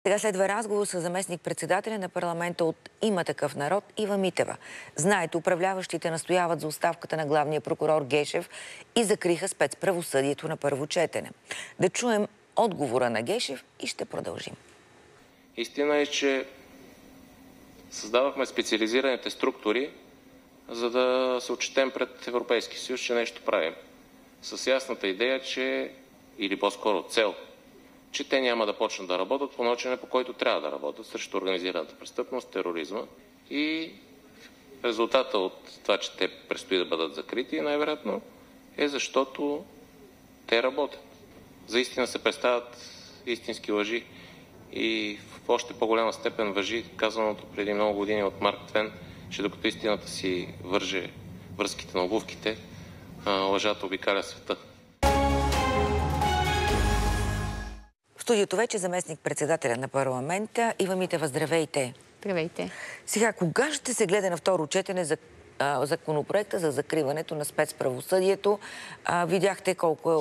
Сега следва разговор с заместник-председателя на парламента от „Има такъв народ“ Ива Митева. Знаете, управляващите настояват за оставката на главния прокурор Гешев и закриха спецправосъдието на първо четене. Да чуем отговора на Гешев и ще продължим. Истина е, че създавахме специализираните структури, за да се отчетем пред Европейския съюз, че нещо правим. С ясната идея, че, или по-скоро цел, че те няма да почнат да работят по начина, по който трябва да работят срещу организираната престъпност, тероризма. И резултата от това, че те предстои да бъдат закрити, най-вероятно е защото те работят. За истина се представят истински лъжи и в още по-голяма степен въжи казаното преди много години от Марк Твен, че докато истината си върже връзките на обувките, лъжата обикаля света. В студиото вече заместник-председателя на парламента Ива Митева. Здравейте! Здравейте! Сега, кога ще се гледа на второ четене за законопроекта за закриването на спецправосъдието? Видяхте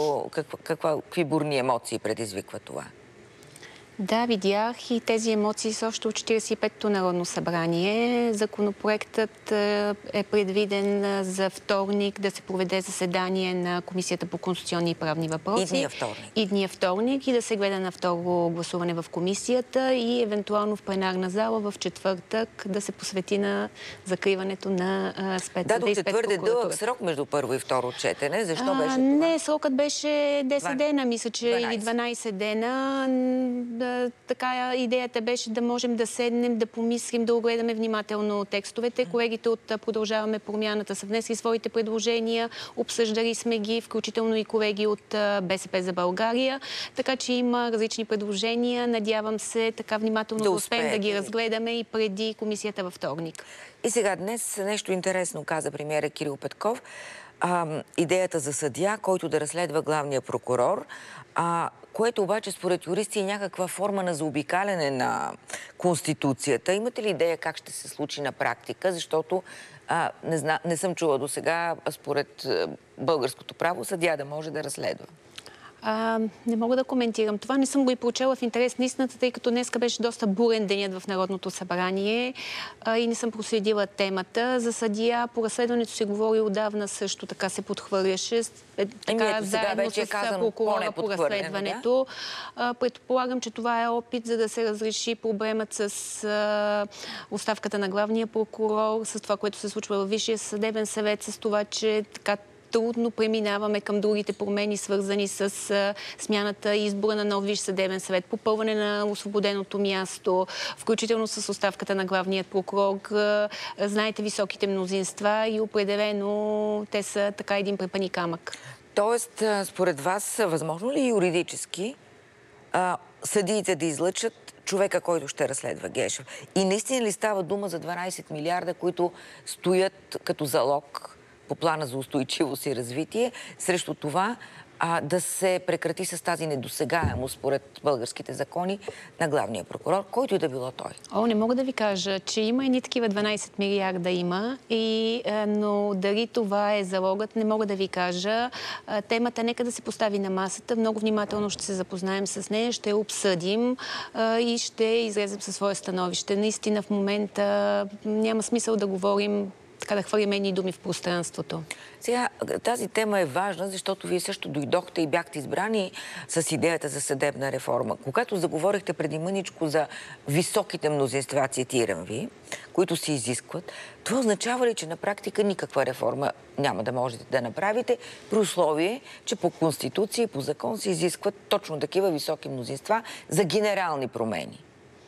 какви бурни емоции предизвиква това? Да, видях и тези емоции са още от 45-то Народно събрание. Законопроектът е предвиден за вторник да се проведе заседание на Комисията по конституционни и правни въпроси. Идния вторник. И да се гледа на второ гласуване в комисията и евентуално в пленарна зала в четвъртък да се посвети на закриването на спецпрокуратурата. Дадохте твърде дълъг срок между първо и второ четене. Защо беше това? Не, срокът беше 10 дена, мисля, че 12. Или 12 дена. Така идеята беше да можем да седнем, да помислим, да огледаме внимателно текстовете. Колегите от Продължаваме промяната са внесли своите предложения, обсъждали сме ги, включително и колеги от БСП за България. Така че има различни предложения. Надявам се така внимателно да успеем да ги разгледаме и преди комисията във вторник. И сега днес нещо интересно каза премиера Кирил Петков. Идеята за съдия, който да разследва главния прокурор, което обаче според юристи е някаква форма на заобикаляне на Конституцията. Имате ли идея как ще се случи на практика? Защото не съм чула до сега, според българското право, съдия да може да разследва. Не мога да коментирам това. Не съм го и получала в интерес на истината, тъй като днеска беше доста бурен денят в Народното събрание и не съм проследила темата. За съдия по разследването се говори отдавна, също така се подхвърляше. Заедно с прокурора по разследването. Да? Предполагам, че това е опит, за да се разреши проблемът с оставката на главния прокурор, с това, което се случва във Висшия съдебен съвет, с това, че така трудно преминаваме към другите промени, свързани с смяната и избора на нов Висш съдебен съвет, попълване на освободеното място, включително с оставката на главният прокурор. Знаете високите мнозинства и определено те са така един препъни камък. Тоест, според вас, възможно ли юридически съдиите да излъчат човека, който ще разследва Гешев? И наистина ли става дума за 12 милиарда, които стоят като залог по плана за устойчивост и развитие, срещу това да се прекрати с тази недосегаемост според българските закони на главния прокурор, който и да било той? Не мога да ви кажа, че има едни такива 12 милиарда има, но дали това е залогът, не мога да ви кажа. Темата нека да се постави на масата. Много внимателно ще се запознаем с нея, ще обсъдим и ще излезем със свое становище. Наистина в момента няма смисъл да говорим така да хвърлим едни думи в пространството. Сега, тази тема е важна, защото вие също дойдохте и бяхте избрани с идеята за съдебна реформа. Когато заговорихте преди мъничко за високите мнозинства, цитирам ви, които се изискват, това означава ли, че на практика никаква реформа няма да можете да направите, при условие, че по Конституция и по закон се изискват точно такива високи мнозинства за генерални промени?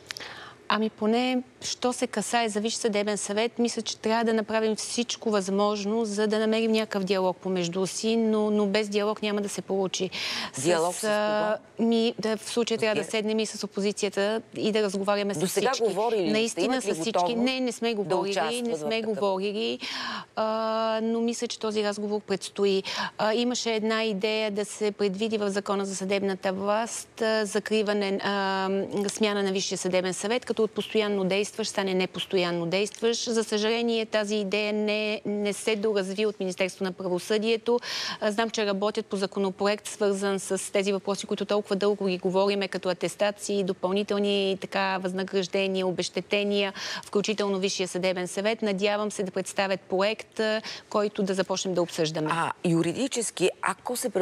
Поне, що се касае за Висш съдебен съвет, мисля, че трябва да направим всичко възможно, за да намерим някакъв диалог помежду си, но без диалог няма да се получи. Диалог с кого? В случая трябва да седнем и с опозицията и да разговаряме с всички. До сега говорили? Наистина с всички. Не сме говорили. Но мисля, че този разговор предстои. Имаше една идея да се предвиди в Закона за съдебната власт закриване, смяна на Висшия съдебен съвет, като от постоянно действие действащ, стане непостоянно действащ. За съжаление, тази идея не се доразви от Министерството на правосъдието. Знам, че работят по законопроект, свързан с тези въпроси, които толкова дълго ги говориме, като атестации, допълнителни възнаграждения, обезщетения, включително Висшия съдебен съвет. Надявам се да представят проект, който да започнем да обсъждаме. Юридически, ако се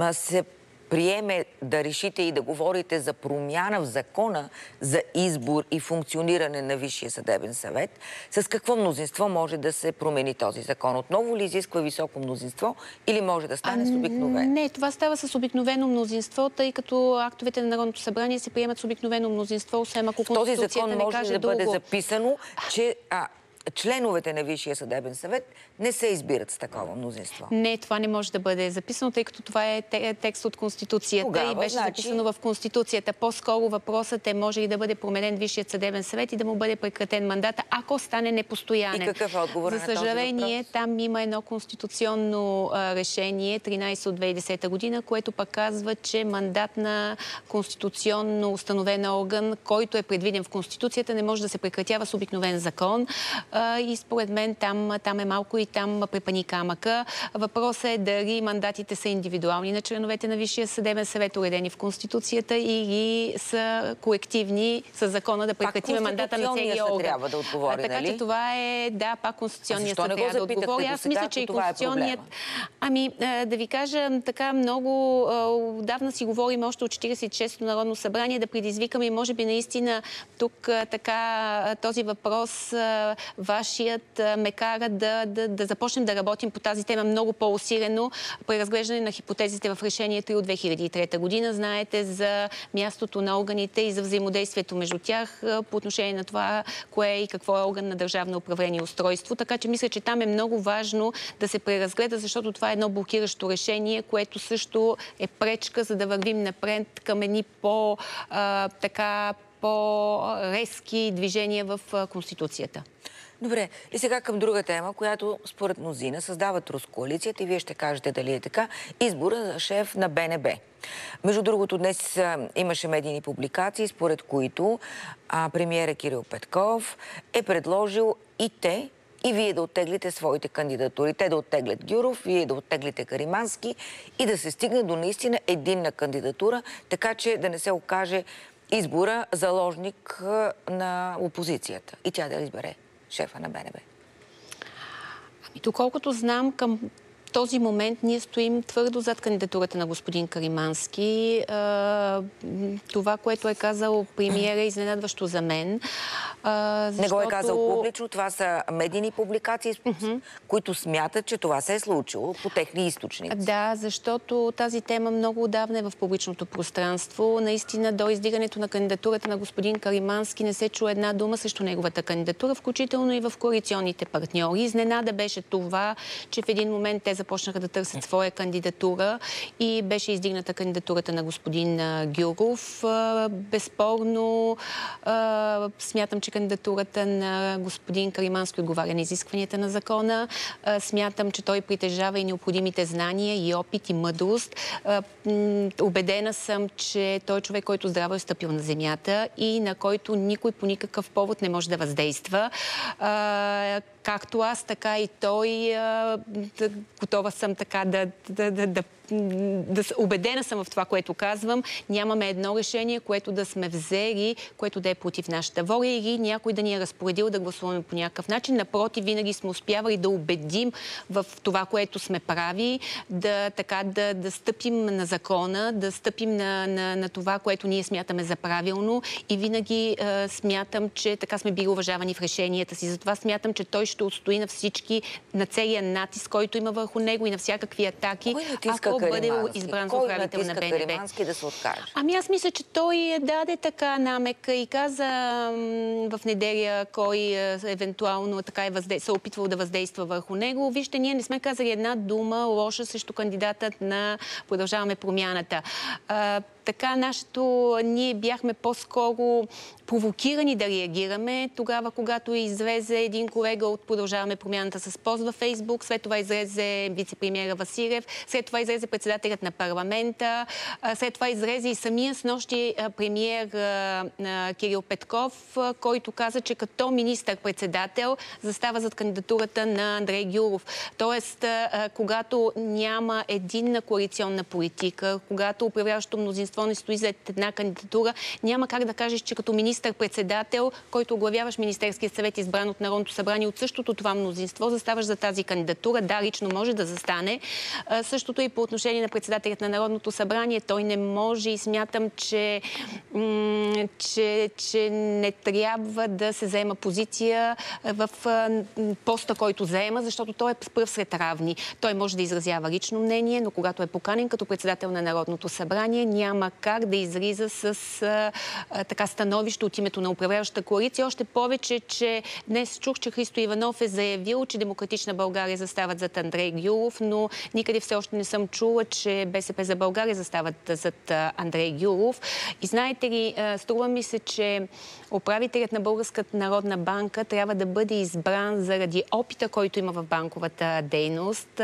приеме да решите и да говорите за промяна в закона за избор и функциониране на Висшия съдебен съвет, с какво мнозинство може да се промени този закон? Отново ли изисква високо мнозинство или може да стане с обикновено? Не, това става с обикновено мнозинство, тъй като актовете на Народното събрание се приемат с обикновено мнозинство, освен ако Конституцията не каже друго. В този закон може да бъде записано, че членовете на Висшия съдебен съвет не се избират с такова мнозинство. Не, това не може да бъде записано, тъй като това е текст от Конституцията и беше записано в Конституцията. По-скоро въпросът е, може ли да бъде променен Висшият съдебен съвет и да му бъде прекратен мандата, ако стане непостоянен. И какъв е отговор на този въпрос? За съжаление, там има едно конституционно решение, 13 от 2010 година, което пък казва, че мандат на конституционно установен орган, който е предвиден в Конституцията, не може да се прекратява с обикновен закон. И според мен там е малко и там препани камъка. Въпросът е дали мандатите са индивидуални на членовете на Висшия съдебен съвет, уредени в Конституцията, или са колективни с закона да прекратиме мандата на целия орган. Трябва да отговори, така че това е, пак Конституционният съд трябва да отговори. Аз мисля, че и Конституционният... Да ви кажа, така много отдавна си говорим още от 46-то Народно събрание да предизвикаме и може би наистина тук така този въпрос вашият ме кара да започнем да работим по тази тема много по-усилено. Преразглеждане на хипотезите в решение 3 от 2003 година. Знаете за мястото на органите и за взаимодействието между тях по отношение на това, кое и какво е орган на държавно управление и устройство. Така че мисля, че там е много важно да се преразгледа, защото това е едно блокиращо решение, което също е пречка, за да вървим напред към едни по-резки движения в Конституцията. Добре, и сега към друга тема, която според мнозина създава Трускоалицията и вие ще кажете дали е така, избора за шеф на БНБ. Между другото, днес имаше медийни публикации, според които премиера Кирил Петков е предложил и вие да оттеглите своите кандидатури. Те да оттеглят Гюров, вие да оттеглите Каримански и да се стигне до наистина единна кандидатура, така че да не се окаже избора заложник на опозицията и тя да избере шефа на БНБ. Доколкото знам, към този момент ние стоим твърдо зад кандидатурата на господин Каримански. Това, което е казал премиера, е изненадващо за мен. Не го е казал публично. Това са медийни публикации, които смятат, че това се е случило по техни източници. Да, защото тази тема много отдавна е в публичното пространство. Наистина, до издигането на кандидатурата на господин Каримански не се чу една дума срещу неговата кандидатура, включително и в коалиционните партньори. Изненада беше това, че в един момент те започнаха да търсят своя кандидатура и беше издигната кандидатурата на господин Гюров. Безспорно, смятам, че кандидатурата на господин Каримански отговаря на изискванията на закона. Смятам, че той притежава и необходимите знания, и опит, и мъдрост. Убедена съм, че той е човек, който здраво е стъпил на земята и на който никой по никакъв повод не може да въздейства. Както аз, така и той. Готова съм така убедена съм в това, което казвам. Нямаме едно решение, което да сме взели, което да е против нашата воля или някой да ни е разпоредил да гласуваме по някакъв начин. Напротив, винаги сме успявали да убедим в това, което сме прави, да стъпим на закона, да стъпим на това, което ние смятаме за правилно и винаги смятам, че така сме били уважавани в решенията си. Затова смятам, че той ще отстои на всички, на целия натиск, който има върху него и на всякакви атаки, ако бъде избран за управител на БНБ. Каримански да се откаже? Аз мисля, че той даде така намека и каза в неделя кой евентуално така се опитвал да въздейства върху него. Вижте, ние не сме казали една дума лоша срещу кандидатът на Продължаваме промяната. така ние бяхме по-скоро провокирани да реагираме. Тогава, когато излезе един колега от Продължаваме промяната с пост във Фейсбук, след това излезе вице-премиера Василев, след това излезе председателят на парламента, след това излезе и самия снощи премиер Кирил Петков, който каза, че като министър-председател застава зад кандидатурата на Андрей Гюров. Тоест, когато няма единна коалиционна политика, когато управляващото мнозинство не стои зад една кандидатура, няма как да кажеш, че като министър-председател, който оглавяваш Министерския съвет, избран от Народното събрание, от същото това мнозинство, заставаш за тази кандидатура. Да, лично може да застане. Същото и по отношение на председателят на Народното събрание. Той не може и смятам, че не трябва да се заема позиция в поста, който заема, защото той е пръв сред равни. Той може да изразява лично мнение, но когато е поканен като председател на Народното събрание, няма как да излиза с така становище от името на управляващата коалиция. Още повече, че днес чух, че Христо Иванов е заявил, че Демократична България застават зад Андрей Гюров, но никъде все още не съм чула, че БСП за България застават зад Андрей Гюров. И знаете ли, струва ми се, че управителят на Българската народна банка трябва да бъде избран заради опита, който има в банковата дейност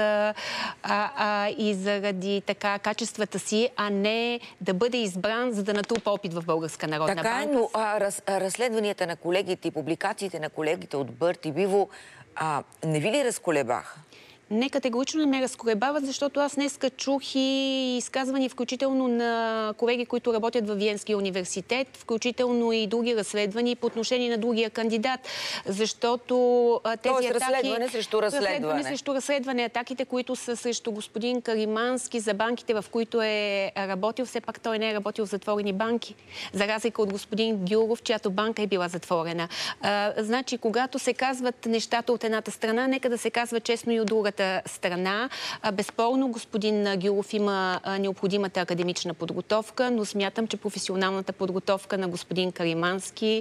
и заради така качествата си, а не да бъде избран, за да натрупа опит в Българска народна банка. Така е, но разследванията на колегите и публикациите на колегите от Бърт и Бивол не ви ли разколебаха? Не, категорично не ме разколебават, защото аз днеска чух и изказвания, включително на колеги, които работят във Виенския университет, включително и други разследвания по отношение на другия кандидат, защото тези атаки... разследване срещу разследване. Разследване срещу разследване. Атаките, които са срещу господин Каримански за банките, в които е работил, все пак той не е работил в затворени банки. За разлика от господин Гюров, чиято банка е била затворена. Значи, когато се казват нещата от едната страна, нека да се казва честно и от другата страна. Безспорно, господин Гюров има необходимата академична подготовка, но смятам, че професионалната подготовка на господин Каримански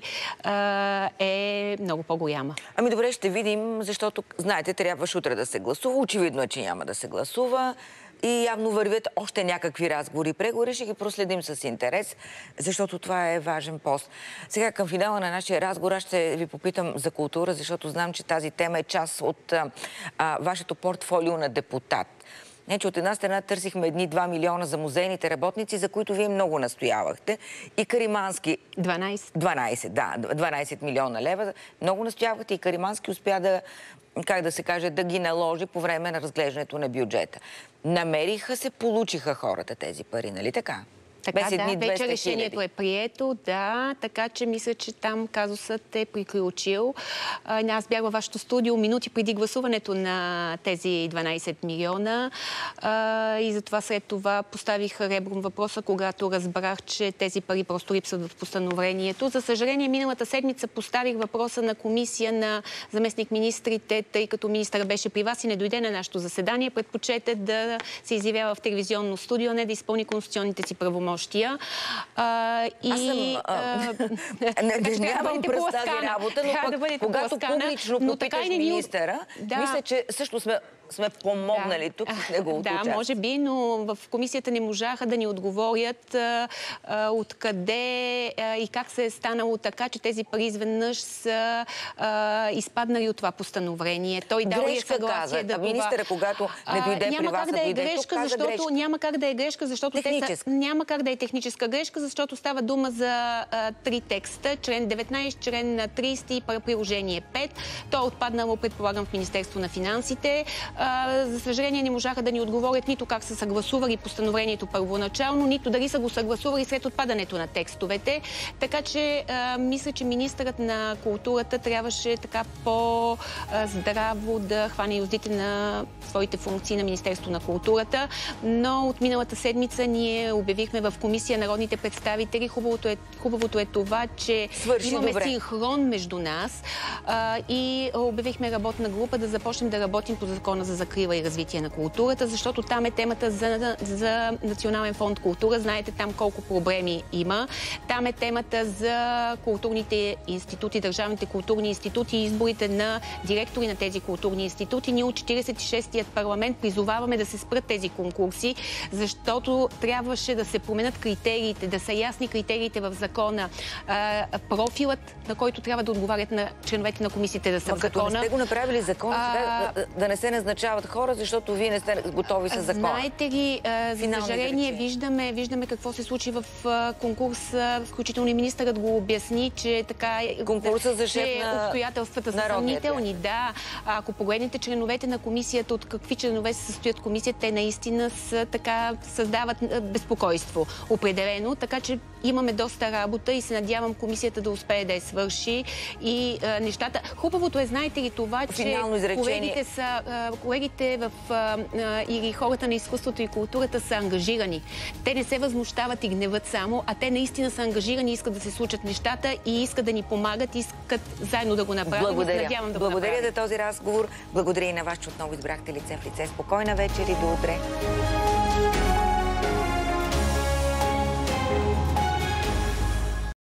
е много по-голяма. Ами добре, ще видим, защото, знаете, трябваше утре да се гласува. Очевидно е, че няма да се гласува. И явно вървят още някакви разговори и преговори. Ще ги проследим с интерес, защото това е важен пост. Сега към финала на нашия разговор аз ще ви попитам за култура, защото знам, че тази тема е част от вашето портфолио на депутат. Значи, от една страна търсихме едни 2 милиона за музейните работници, за които вие много настоявахте. И Каримански... 12 милиона лева. Много настоявахте и Каримански успя да, как да се каже, да ги наложи по време на разглеждането на бюджета. Намериха се, получиха хората тези пари, нали така? Така, да, вече решението е прието, да, така че мисля, че там казусът е приключил. Аз бях във вашето студио минути преди гласуването на тези 12 милиона и затова след това поставих ребром въпроса, когато разбрах, че тези пари просто липсват в постановлението. За съжаление, миналата седмица поставих въпроса на комисия на заместник-министрите, тъй като министър беше при вас и не дойде на нашето заседание, предпочете да се изявява в телевизионно студио, не да изпълни конституционните си правомощия. Аз нямам през тази работа, но пък, когато публично попиташ министъра, мисля, че също сме помогнали тук с неговото участие. Да, може би, но в комисията не можаха да ни отговорят откъде и как се е станало така, че тези пари изведнъж са изпаднали от това постановление. Той дал и съгласие да това. Министъра, когато не дойде при вас, няма как да е грешка, защото няма как да е техническа грешка, защото става дума за 3 текста. Член 19, член 30 и приложение 5. То е отпаднало, предполагам, в Министерство на финансите. За съжаление не можаха да ни отговорят нито как са съгласували постановлението първоначално, нито дали са го съгласували след отпадането на текстовете. Така че мисля, че министърът на културата трябваше така по-здраво да хване юздите на своите функции на Министерство на културата. Но от миналата седмица ние обявихме в комисия народните представители. Хубавото е това, че имаме синхрон между нас и обявихме работна група да започнем да работим по закона програма за закрила и развитие на културата, защото там е темата за Национален фонд култура. Знаете там колко проблеми има. Там е темата за културните институти, държавните културни институти и изборите на директори на тези културни институти. Ние от 46-тият парламент призоваваме да се спрат тези конкурси, защото трябваше да се променят критериите, да са ясни критериите в закона. Профилът, на който трябва да отговарят на членовете на комисиите да са в закона. Като не сте го направили закон, да не се назначават хора, защото вие не сте готови с закона. Знаете ли, за съжаление, виждаме какво се случи в конкурс, включително и министърът го обясни, че така конкурса за шеф на обстоятелствата са съмнителни. Да, ако погледнете членовете на комисията, от какви членове се състоят комисията, те наистина създават безпокойство. Определено, така че имаме доста работа и се надявам комисията да успее да я свърши и нещата. Хубавото е, знаете ли това, че колегите или хората на изкуството и културата са ангажирани. Те не се възмущават и гневат само, а те наистина са ангажирани, искат да се случат нещата и искат да ни помагат, искат заедно да го направим. Благодаря за този разговор. Благодаря и на вас, че отново избрахте лице в лице. Спокойна вечер и до утре.